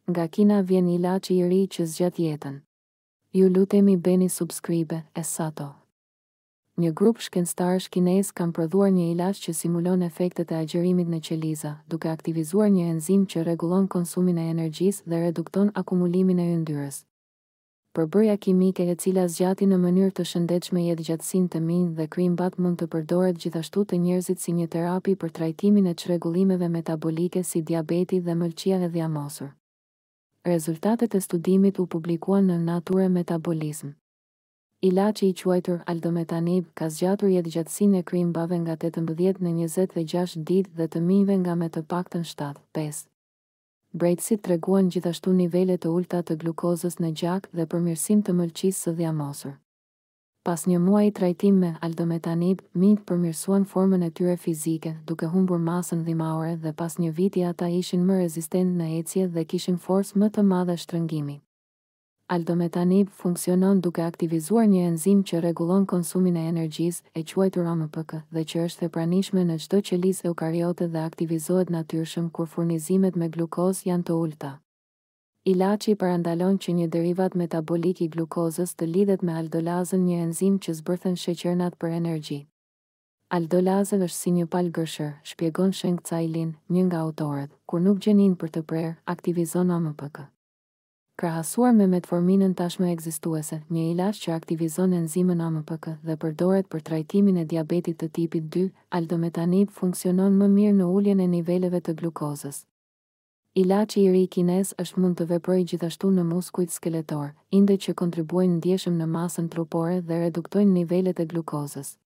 Nga Kina vjen ilaçi I ri që zgjat jetën. Ju lutemi bëni subscribe, Essato. Një grup shkencëtarësh kinez kanë prodhuar një ilaç që simulon efektet e agjërimit në qeliza, duke aktivizuar një enzim që rregullon konsumin e energjisë dhe redukton akumulimin e yndyrës. Përbërja kimike e cila zgjatin në mënyrë të shëndetshme jetëgjatësinë të minj dhe krijimbat mund të përdoret gjithashtu të njerëzit si një terapi për trajtimin e çrregullimeve metabolike si diabeti dhe mëlçia e dhjamosur. Rezultatet e studimit u publikuan në Nature Metabolism. Ilaçi I quajtur aldometanib ka zgjatur jetëgjatësinë e krijimbave nga 18 në 26 ditë dhe të minjve nga me të paktën 7-5. Brejtësit treguan gjithashtu nivele të ulta të glukozës në gjak dhe përmirësim të mëlçisë së dhjamosur. Pas një muaji trajtim me aldometanib, minjt përmirësuan formën e tyre fizike, duke humbur masën dhimbare dhe pas një viti ata ishin më rezistent në ecje dhe kishin forcë më të madhe shtrëngimi. Aldometanib funksionon duke aktivizuar një enzim që rregullon konsumin e energjisë, e quajtur AMPK, dhe që është e pranishme në çdo qelizë eukariote dhe aktivizohet natyrshëm kur furnizimet me glukozë janë të ulta. Ilaçi parandalon që një derivat metabolik I glukozës të lidhet me aldolazën, një enzim që zbërthen sheqernat për energji. Aldolaza është si një palë gërshër, shpjegon Sheng Cailin, një nga autorët, kur nuk gjenin për të prerë, aktivizon AMPK. Krahasuar me metforminën tashmë ekzistuese, një ilaç që aktivizon enzimën AMPK dhe përdoret për trajtimin e diabetit të tipit 2, aldometanib funksionon më mirë në uljen e niveleve të glukozës. Ilaçi I ri kinez është mund të veprojë gjithashtu në muskujt skeletor, inde që kontribuojnë ndjeshëm në masën trupore dhe reduktojnë nivelet e glukozës.